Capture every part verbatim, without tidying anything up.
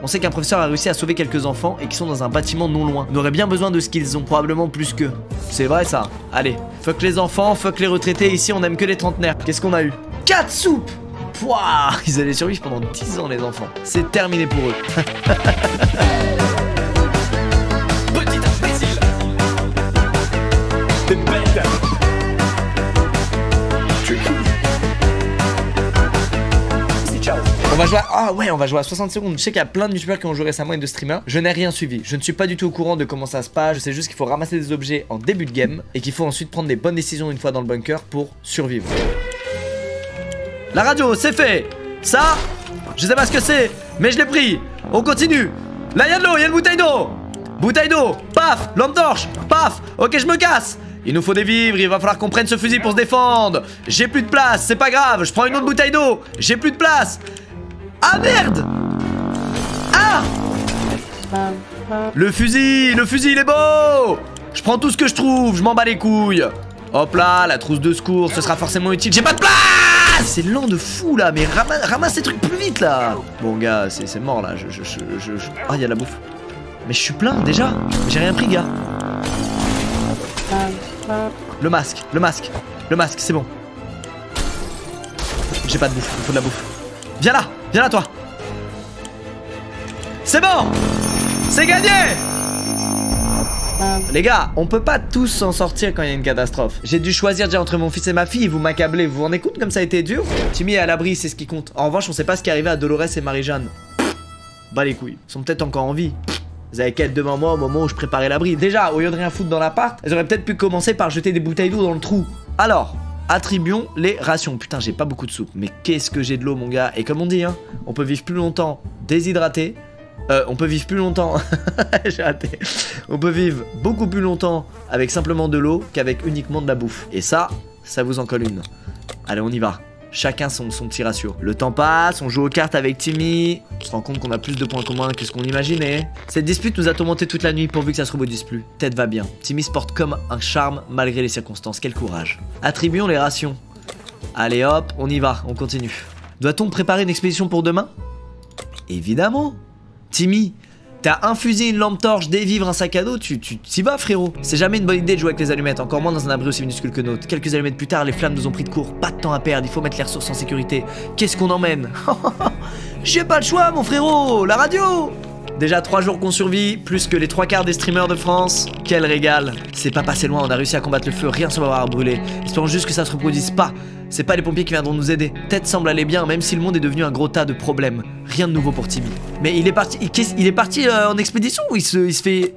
On sait qu'un professeur a réussi à sauver quelques enfants et qui sont dans un bâtiment non loin. On aurait bien besoin de ce qu'ils ont, probablement plus qu'eux. C'est vrai ça. Allez, fuck les enfants, fuck les retraités, ici on aime que les trentenaires. Qu'est-ce qu'on a eu? quatre soupes. Pouah, ils allaient survivre pendant dix ans les enfants. C'est terminé pour eux. Petit imbécile. T'es bête. Tu es cool. Ciao. On va jouer à... Ah ouais, on va jouer à soixante secondes. Je sais qu'il y a plein de youtubeurs qui ont joué récemment et de streamers. Je n'ai rien suivi. Je ne suis pas du tout au courant de comment ça se passe. Je sais juste qu'il faut ramasser des objets en début de game et qu'il faut ensuite prendre des bonnes décisions une fois dans le bunker pour survivre. La radio, c'est fait. Ça, je sais pas ce que c'est, mais je l'ai pris. On continue. Là, il y a de l'eau, il y a une bouteille d'eau. Bouteille d'eau, paf, lampe torche, paf. Ok, je me casse. Il nous faut des vivres, il va falloir qu'on prenne ce fusil pour se défendre. J'ai plus de place, c'est pas grave. Je prends une autre bouteille d'eau. J'ai plus de place. Ah merde. Ah. Le fusil, le fusil il est beau. Je prends tout ce que je trouve, je m'en bats les couilles. Hop là, la trousse de secours, ce sera forcément utile. J'ai pas de place. C'est lent de fou là, mais ramasse, ramasse ces trucs plus vite là. Bon gars, c'est mort là. Je, je, je, je, je... Ah, il y a de la bouffe. Mais je suis plein déjà. J'ai rien pris gars. Le masque, le masque, le masque, c'est bon. J'ai pas de bouffe, il faut de la bouffe. Viens là, viens là toi. C'est bon. C'est gagné. Les gars, on peut pas tous s'en sortir quand il y a une catastrophe. J'ai dû choisir déjà entre mon fils et ma fille et vous m'accablez. Vous vous rendez compte comme ça a été dur? Timmy est à l'abri, c'est ce qui compte. En revanche, on sait pas ce qui est arrivé à Dolores et Marie-Jeanne. Bah les couilles, ils sont peut-être encore en vie. Vous avez qu'à être devant moi au moment où je préparais l'abri. Déjà, au lieu de rien foutre dans l'appart, elles auraient peut-être pu commencer par jeter des bouteilles d'eau dans le trou. Alors, attribuons les rations. Putain, j'ai pas beaucoup de soupe, mais qu'est-ce que j'ai de l'eau mon gars. Et comme on dit, hein, on peut vivre plus longtemps déshydraté. Euh, on peut vivre plus longtemps. J'ai raté. On peut vivre beaucoup plus longtemps avec simplement de l'eau qu'avec uniquement de la bouffe. Et ça, ça vous en colle une. Allez, on y va. Chacun son, son petit ratio. Le temps passe, on joue aux cartes avec Timmy. On se rend compte qu'on a plus de points communs que ce qu'on imaginait. Cette dispute nous a tourmenté toute la nuit pourvu que ça se reproduise plus. Tête va bien. Timmy se porte comme un charme malgré les circonstances. Quel courage. Attribuons les rations. Allez hop, on y va, on continue. Doit-on préparer une expédition pour demain? Évidemment. Timmy, t'as un fusil, une lampe torche, des vivres, un sac à dos, tu t'y vas frérot. C'est jamais une bonne idée de jouer avec les allumettes, encore moins dans un abri aussi minuscule que nôtre. Quelques allumettes plus tard, les flammes nous ont pris de court, pas de temps à perdre, il faut mettre les ressources en sécurité. Qu'est-ce qu'on emmène? J'ai pas le choix mon frérot, la radio. Déjà trois jours qu'on survit, plus que les trois quarts des streamers de France. Quel régal. C'est pas passé loin, on a réussi à combattre le feu, rien ne semble avoir brûlé. Espérons juste que ça se reproduise pas. C'est pas les pompiers qui viendront nous aider. Tête semble aller bien, même si le monde est devenu un gros tas de problèmes. Rien de nouveau pour Timmy. Mais il est parti, il, il est parti euh, en expédition ou il se, il se fait...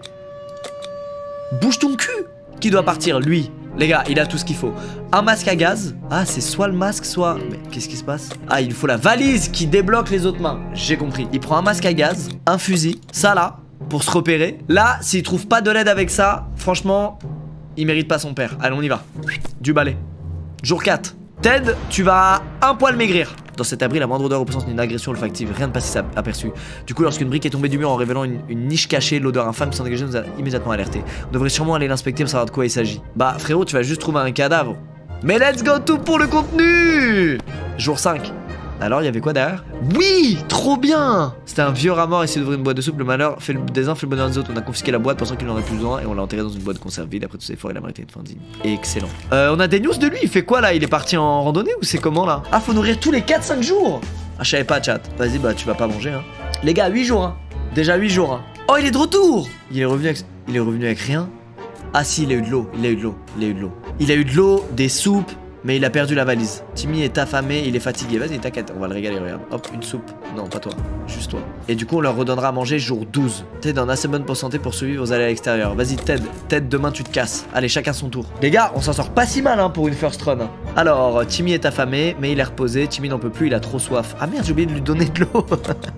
Bouge ton cul. Qui doit partir? Lui. Les gars, il a tout ce qu'il faut. Un masque à gaz. Ah, c'est soit le masque, soit... Mais qu'est-ce qui se passe? Ah, il faut la valise qui débloque les autres mains. J'ai compris. Il prend un masque à gaz, un fusil, ça là, pour se repérer. Là, s'il trouve pas de l'aide avec ça, franchement, il mérite pas son père. Allez, on y va. Du balai. Jour quatre. Ted, tu vas un poil maigrir. Dans cet abri, la moindre odeur représente une agression olfactive. Rien ne passe aperçu. Du coup, lorsqu'une brique est tombée du mur en révélant une, une niche cachée, l'odeur infâme qui s'en dégageait nous a immédiatement alerté. On devrait sûrement aller l'inspecter pour savoir de quoi il s'agit. Bah, frérot, tu vas juste trouver un cadavre. Mais let's go tout pour le contenu. Jour cinq. Alors, il y avait quoi derrière? Oui, trop bien. C'était un vieux rat mort essayé d'ouvrir une boîte de soupe. Le malheur fait le, des uns fait le bonheur des autres. On a confisqué la boîte pensant qu'il en aurait plus besoin et on l'a enterré dans une boîte de conserve vide. Après tous ces efforts, il a mérité une fin digne. Excellent. Euh, on a des news de lui. Il fait quoi là? Il est parti en randonnée ou c'est comment là? Ah, faut nourrir tous les quatre cinq jours. Ah, je savais pas, chat. Vas-y, bah tu vas pas manger, hein. Les gars, huit jours, hein. Déjà huit jours, hein. Oh, il est de retour. Il est revenu avec... Il est revenu avec rien. Ah si, il a eu de l'eau. Il a eu de l'eau. Il a eu de l'eau. Il a eu de l'eau, des soupes. Mais il a perdu la valise. Timmy est affamé, il est fatigué. Vas-y, t'inquiète, on va le régaler, regarde. Hop, une soupe. Non, pas toi, juste toi. Et du coup, on leur redonnera à manger jour douze. Ted en assez bonne santé pour survivre aux allées à l'extérieur. Vas-y, Ted. Ted, demain, tu te casses. Allez, chacun son tour. Les gars, on s'en sort pas si mal, hein, pour une first run. Alors, Timmy est affamé, mais il est reposé. Timmy n'en peut plus, il a trop soif. Ah merde, j'ai oublié de lui donner de l'eau.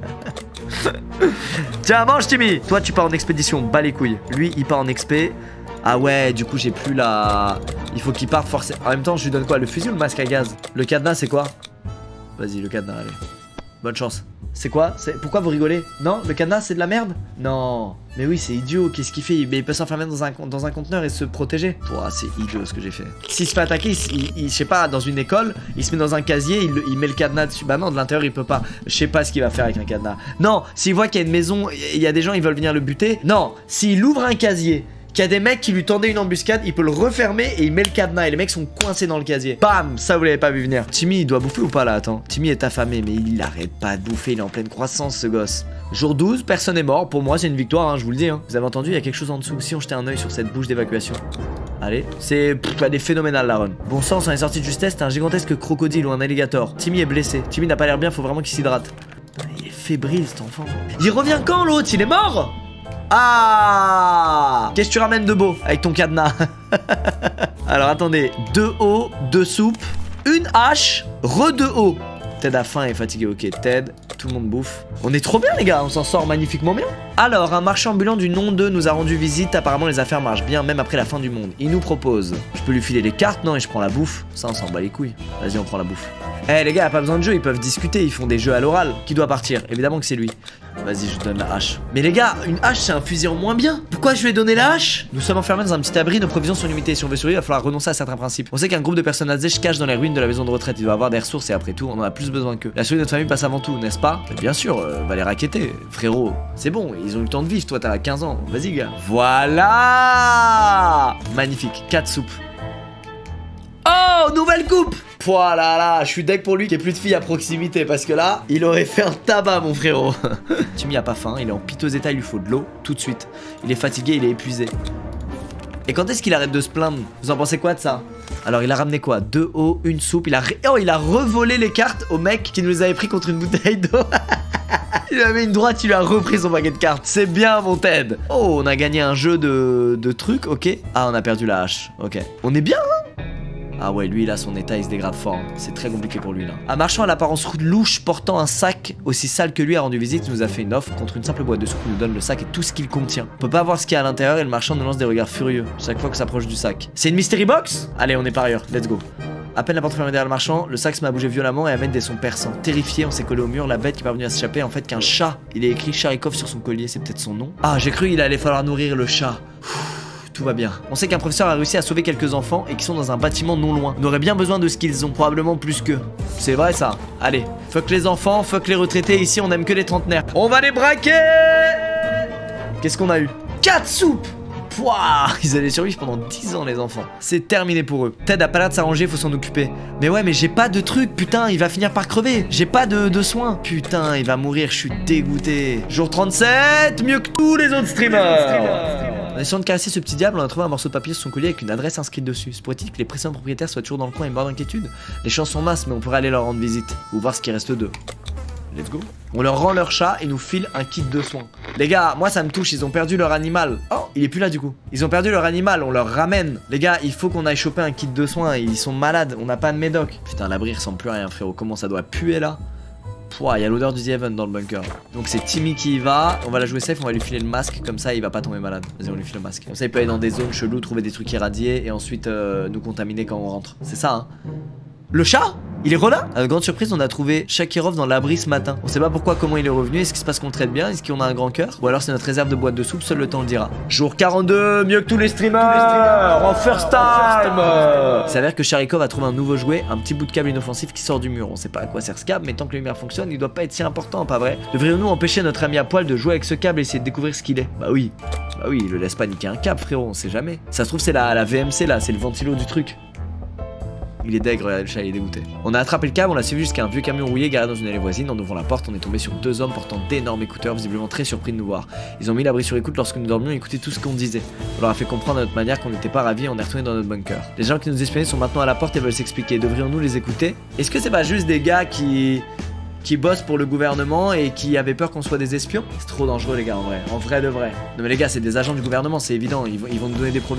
Tiens, mange, Timmy. Toi, tu pars en expédition, bas les couilles. Lui, il part en expé. Ah ouais, du coup j'ai plus la... Il faut qu'il parte forcément. En même temps, je lui donne quoi? Le fusil ou le masque à gaz? Le cadenas, c'est quoi? Vas-y, le cadenas, allez. Bonne chance. C'est quoi? Pourquoi vous rigolez? Non, le cadenas c'est de la merde? Non. Mais oui, c'est idiot, qu'est-ce qu'il fait? Mais il peut s'enfermer dans un, dans un conteneur et se protéger. Ouah, c'est idiot ce que j'ai fait. S'il se fait attaquer, il, il, il, je sais pas, dans une école, il se met dans un casier, il, il met le cadenas dessus. Bah non, de l'intérieur il peut pas. Je sais pas ce qu'il va faire avec un cadenas. Non, s'il voit qu'il y a une maison, il y a des gens, ils veulent venir le buter. Non, s'il ouvre un casier, qu'il y a des mecs qui lui tendaient une embuscade, il peut le refermer et il met le cadenas et les mecs sont coincés dans le casier. Bam, ça vous l'avez pas vu venir. Timmy il doit bouffer ou pas là? Attends, Timmy est affamé mais il arrête pas de bouffer, il est en pleine croissance ce gosse. Jour douze, personne n'est mort, pour moi c'est une victoire, hein, je vous le dis. Hein. Vous avez entendu, il y a quelque chose en dessous, si on jetait un oeil sur cette bouche d'évacuation. Allez, c'est des phénoménal la run. Bon sang, on s'en est sorti de justesse, c'est un gigantesque crocodile ou un alligator. Timmy est blessé, Timmy n'a pas l'air bien, faut vraiment qu'il s'hydrate. Il est fébrile cet enfant. Il revient quand l'autre? Il est mort? Ah! Qu'est-ce que tu ramènes de beau avec ton cadenas? Alors attendez, deux os, deux soupes, une hache, re deux os. Ted a faim et est fatigué, ok. Ted, tout le monde bouffe. On est trop bien les gars, on s'en sort magnifiquement bien. Alors, un marchand ambulant du nom de nous a rendu visite. Apparemment les affaires marchent bien, même après la fin du monde. Il nous propose, je peux lui filer les cartes, non? Et je prends la bouffe. Ça on s'en bat les couilles. Vas-y, on prend la bouffe. Eh hey, les gars, y'a pas besoin de jeu, ils peuvent discuter, ils font des jeux à l'oral. Qui doit partir? Évidemment que c'est lui. Vas-y, je donne la hache. Mais les gars, une hache c'est un fusil en moins bien. Pourquoi je lui ai donné la hache? Nous sommes enfermés dans un petit abri, nos provisions sont limitées. Si on veut survivre, il va falloir renoncer à certains principes. On sait qu'un groupe de personnes âgées se cache dans les ruines de la maison de retraite. Il doit avoir des ressources et après tout, on en a plus besoin qu'eux. La survie de notre famille passe avant tout, n'est-ce pas? Mais bien sûr, euh, va les raqueter, frérot. C'est bon, ils ont eu le temps de vivre, toi t'as quinze ans. Vas-y, gars. Voilà! Magnifique, quatre soupes. Oh, nouvelle coupe! Voilà, là, je suis deg pour lui qu'il n'y ait plus de filles à proximité parce que là, il aurait fait un tabac, mon frérot. Timmy a pas faim, il est en piteux état, il lui faut de l'eau tout de suite. Il est fatigué, il est épuisé. Et quand est-ce qu'il arrête de se plaindre? Vous en pensez quoi de ça? Alors il a ramené quoi? Deux os, une soupe, il a ré... Oh, il a revolé les cartes au mec qui nous les avait pris contre une bouteille d'eau. Il avait une droite, il lui a repris son paquet de cartes. C'est bien mon Ted. Oh, on a gagné un jeu de, de trucs, ok. Ah, on a perdu la hache, ok. On est bien, hein? Ah ouais, lui là, son état il se dégrade fort, hein. C'est très compliqué pour lui là. Un marchand à l'apparence louche portant un sac aussi sale que lui a rendu visite, nous a fait une offre contre une simple boîte de soupe. Il nous donne le sac et tout ce qu'il contient. On peut pas voir ce qu'il y a à l'intérieur et le marchand nous lance des regards furieux chaque fois qu'on s'approche du sac. C'est une mystery box? Allez, on est parieur, let's go. À peine la porte fermée derrière le marchand, le sac se met à bouger violemment et amène des sons perçants. Terrifié, on s'est collé au mur, la bête qui est parvenue à s'échapper en fait qu'un chat. Il est écrit Charikov sur son collier, c'est peut-être son nom. Ah, j'ai cru qu'il allait falloir nourrir le chat. Tout va bien. On sait qu'un professeur a réussi à sauver quelques enfants et qui sont dans un bâtiment non loin. On aurait bien besoin de ce qu'ils ont, probablement plus qu'eux. C'est vrai ça. Allez, fuck les enfants, fuck les retraités, ici on aime que les trentenaires. On va les braquer. Qu'est-ce qu'on a eu? Quatre soupes. Pouah, ils allaient survivre pendant dix ans les enfants. C'est terminé pour eux. Ted a pas l'air de s'arranger, faut s'en occuper. Mais ouais, mais j'ai pas de truc, putain, il va finir par crever. J'ai pas de, de soins. Putain, il va mourir, je suis dégoûté. Jour trente-sept, mieux que tous les autres streamers. En essayant de caresser ce petit diable, on a trouvé un morceau de papier sur son collier avec une adresse inscrite dessus. Se pourrait-il que les précédents propriétaires soient toujours dans le coin et morts d'inquiétude? Les chances sont masses, mais on pourrait aller leur rendre visite. Ou voir ce qui reste d'eux. Let's go. On leur rend leur chat et nous file un kit de soins. Les gars, moi ça me touche, ils ont perdu leur animal. Oh, il est plus là du coup. Ils ont perdu leur animal, on leur ramène. Les gars, il faut qu'on aille choper un kit de soins. Ils sont malades, on n'a pas de médoc. Putain, l'abri ressemble plus à rien, frérot. Comment ça doit puer là? Pouah, il y a l'odeur du The Heaven dans le bunker. Donc c'est Timmy qui y va. On va la jouer safe, on va lui filer le masque. Comme ça, il va pas tomber malade. Vas-y, on lui file le masque. Comme ça, il peut aller dans des zones cheloues, trouver des trucs irradiés et ensuite euh, nous contaminer quand on rentre. C'est ça, hein. Le chat? Il est relâ? À notre grande surprise, on a trouvé Shakirov dans l'abri ce matin. On sait pas pourquoi, comment il est revenu. Est-ce qu'il se passe qu'on le traite bien? Est-ce qu'on a un grand cœur? Ou alors c'est notre réserve de boîte de soupe, seul le temps le dira. Jour quarante-deux, mieux que tous les streamers, en first time. Il s'avère que Charikov a trouvé un nouveau jouet, un petit bout de câble inoffensif qui sort du mur. On sait pas à quoi sert ce câble, mais tant que la lumière fonctionne, il doit pas être si important, pas vrai? Devrions-nous empêcher notre ami à poil de jouer avec ce câble et essayer de découvrir ce qu'il est? Bah oui. Bah oui, il le laisse pas niquer un câble, frérot, on sait jamais. Ça se trouve, c'est la, la V M C là, c'est le ventilo du truc. Il est deg, regardez le chat, il est dégoûté. On a attrapé le câble, on l'a suivi jusqu'à un vieux camion rouillé garé dans une allée voisine. En ouvrant la porte, on est tombé sur deux hommes portant d'énormes écouteurs, visiblement très surpris de nous voir. Ils ont mis l'abri sur écoute lorsque nous dormions et écoutaient tout ce qu'on disait. On leur a fait comprendre à notre manière qu'on n'était pas ravis et on est retourné dans notre bunker. Les gens qui nous espionnaient sont maintenant à la porte et veulent s'expliquer. Devrions-nous les écouter? Est-ce que c'est pas juste des gars qui... qui bossent pour le gouvernement et qui avaient peur qu'on soit des espions? C'est trop dangereux les gars en vrai, en vrai de vrai. Non mais les gars, c'est des agents du gouvernement, c'est évident, ils vont, ils vont nous donner des provisions.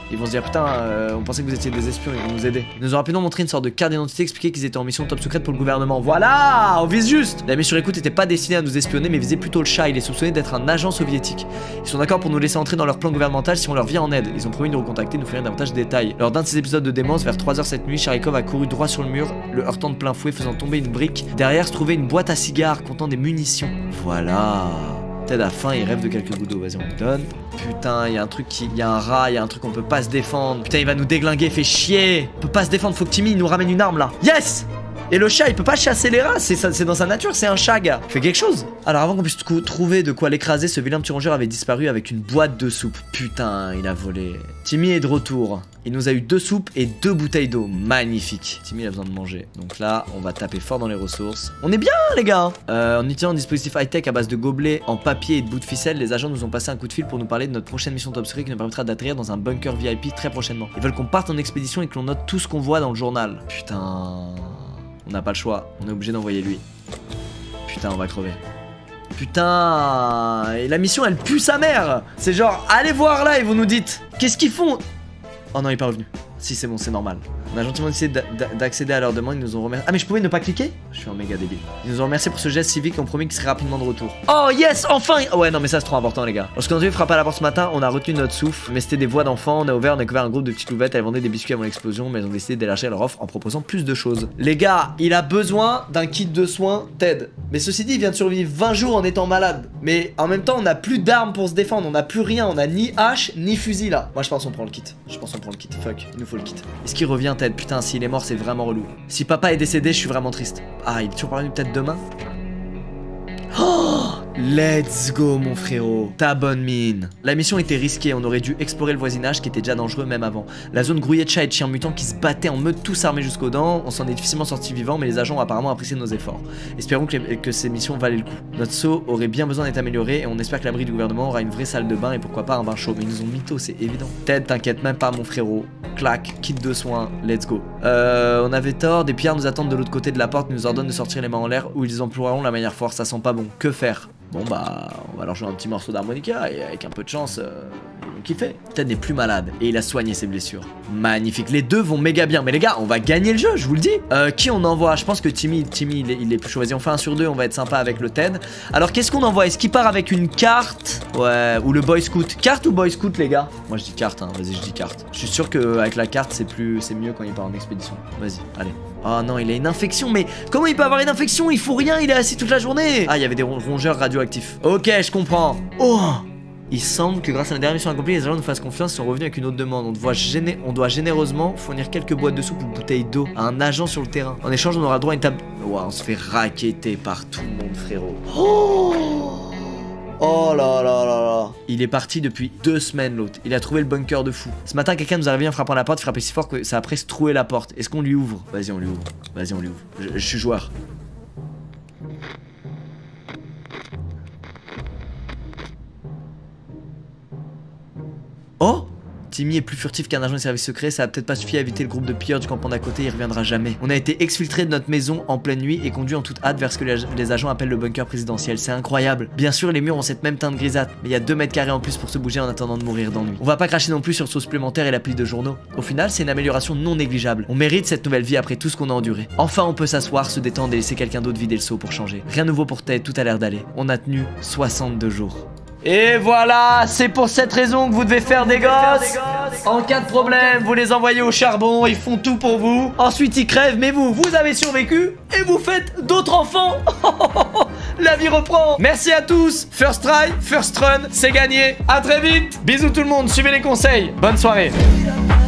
Ils vont se dire putain, euh, on pensait que vous étiez des espions, ils vont nous aider. Ils nous ont rapidement montré une sorte de carte d'identité, expliqué qu'ils étaient en mission top secrète pour le gouvernement. Voilà, on vise juste. La mission écoute n'était pas destinée à nous espionner, mais visait plutôt le chat. Il est soupçonné d'être un agent soviétique. Ils sont d'accord pour nous laisser entrer dans leur plan gouvernemental si on leur vient en aide. Ils ont promis de nous recontacter, de nous faire davantage de détails. Lors d'un de ces épisodes de démence, vers trois heures cette nuit, Charikov a couru droit sur le mur, le heurtant de plein fouet, faisant tomber une brique. Derrière se trouvait une boîte à cigares contenant des munitions. Voilà. Ted a faim, il rêve de quelques gouttes d'eau, vas-y on lui donne. Putain, il y a un truc qui... Il y a un rat, il y a un truc on peut pas se défendre. Putain, il va nous déglinguer, fait chier. On peut pas se défendre, faut que Timmy nous ramène une arme là. Yes. Et le chat, il peut pas chasser les rats, c'est dans sa nature, c'est un chat, gars. Fais quelque chose. Alors avant qu'on puisse trouver de quoi l'écraser, ce vilain petit rongeur avait disparu avec une boîte de soupe. Putain, il a volé. Timmy est de retour. Il nous a eu deux soupes et deux bouteilles d'eau. Magnifique. Timmy a besoin de manger. Donc là, on va taper fort dans les ressources. On est bien, les gars. euh, En utilisant un dispositif high-tech à base de gobelets en papier et de bouts de ficelle, les agents nous ont passé un coup de fil pour nous parler de notre prochaine mission top secret qui nous permettra d'atterrir dans un bunker V I P très prochainement. Ils veulent qu'on parte en expédition et que l'on note tout ce qu'on voit dans le journal. Putain... On n'a pas le choix, on est obligé d'envoyer lui. Putain, on va crever. Putain, et la mission elle pue sa mère. C'est genre, allez voir là et vous nous dites, qu'est-ce qu'ils font? Oh non, il est pas revenu. Si, c'est bon, c'est normal. On a gentiment essayé d'accéder à leur demande, ils nous ont remercié. Ah mais je pouvais ne pas cliquer? Je suis un méga débile. Ils nous ont remercié pour ce geste civique et ont promis qu'ils seraient rapidement de retour. Oh yes, enfin. Ouais non mais ça c'est trop important les gars. Lorsqu'on a dû frapper à la porte ce matin, on a retenu notre souffle. Mais c'était des voix d'enfants, on a ouvert, on a découvert un groupe de petites louvettes, elles vendaient des biscuits avant l'explosion, mais elles ont décidé d'élargir leur offre en proposant plus de choses. Les gars, il a besoin d'un kit de soins, Ted. Mais ceci dit, il vient de survivre vingt jours en étant malade. Mais en même temps, on n'a plus d'armes pour se défendre, on n'a plus rien, on a ni hache, ni fusil là. Moi je pense qu'on prend le kit. Je pense qu'on prend le kit. Fuck, il nous faut le kit. Est-ce qu'il revient Ted? Putain, s'il est mort, c'est vraiment relou. Si papa est décédé, je suis vraiment triste. Ah, il est toujours pas revenu, peut-être demain? Oh, let's go mon frérot. Ta bonne mine. La mission était risquée, on aurait dû explorer le voisinage qui était déjà dangereux même avant. La zone grouillait de chats et de chiens mutants qui se battaient en meute tous armés jusqu'aux dents. On s'en est difficilement sortis vivants, mais les agents ont apparemment apprécié nos efforts. Espérons que, les, que ces missions valaient le coup. Notre saut aurait bien besoin d'être amélioré et on espère que l'abri du gouvernement aura une vraie salle de bain et pourquoi pas un bain chaud. Mais ils nous ont mytho, c'est évident. Ted, t'inquiète même pas mon frérot. Clac, kit de soins, let's go. Euh, on avait tort, des pillards nous attendent de l'autre côté de la porte, ils nous ordonnent de sortir les mains en l'air où ils emploieront la manière forte, ça sent pas bon. Que faire? Bon bah, on va leur jouer un petit morceau d'harmonica et avec un peu de chance, euh, ils vont kiffer. Ted n'est plus malade et il a soigné ses blessures. Magnifique, les deux vont méga bien. Mais les gars, on va gagner le jeu, je vous le dis. Euh, qui on envoie? Je pense que Timmy, Timmy il est, il est plus choisi. On fait un sur deux, on va être sympa avec le Ted. Alors qu'est-ce qu'on envoie? Est-ce qu'il part avec une carte? Ouais, ou le Boy Scout? Carte ou Boy Scout les gars? Moi je dis carte, hein, vas-y je dis carte. Je suis sûr qu'avec la carte c'est plus, c'est mieux quand il part en expédition. Vas-y, allez. Oh non, il a une infection, mais comment il peut avoir une infection? Il faut rien, il est assis toute la journée. Ah, il y avait des rongeurs radioactifs. Ok, je comprends. Oh, il semble que grâce à la dernière mission accomplie, les agents nous fassent confiance et sont revenus avec une autre demande. On doit, géné on doit généreusement fournir quelques boîtes de soupe ou bouteilles d'eau à un agent sur le terrain. En échange, on aura droit à une table... Ouah, on se fait racketter par tout le monde, frérot. Oh, oh là là là là. Il est parti depuis deux semaines l'autre. Il a trouvé le bunker de fou. Ce matin quelqu'un nous a réveillé en frappant la porte, frappé si fort que ça a presque troué la porte. Est-ce qu'on lui ouvre? Vas-y on lui ouvre. Vas-y on lui ouvre. Je, je suis joueur. Oh, Timmy est plus furtif qu'un agent de service secret, ça a peut-être pas suffi à éviter le groupe de pilleurs du campement d'à côté, il reviendra jamais. On a été exfiltrés de notre maison en pleine nuit et conduits en toute hâte vers ce que les, les agents appellent le bunker présidentiel. C'est incroyable. Bien sûr, les murs ont cette même teinte grisâtre, mais il y a deux mètres carrés en plus pour se bouger en attendant de mourir d'ennui. On va pas cracher non plus sur le sauce supplémentaire et la pile de journaux. Au final, c'est une amélioration non négligeable. On mérite cette nouvelle vie après tout ce qu'on a enduré. Enfin, on peut s'asseoir, se détendre et laisser quelqu'un d'autre vider le seau pour changer. Rien de nouveau pour Ted, tout a l'air d'aller. On a tenu soixante-deux jours. Et voilà, c'est pour cette raison que vous devez faire des gosses. En cas de problème, vous les envoyez au charbon, ils font tout pour vous. Ensuite ils crèvent, mais vous, vous avez survécu et vous faites d'autres enfants. La vie reprend. Merci à tous. First try, first run, c'est gagné. À très vite. Bisous tout le monde, suivez les conseils. Bonne soirée.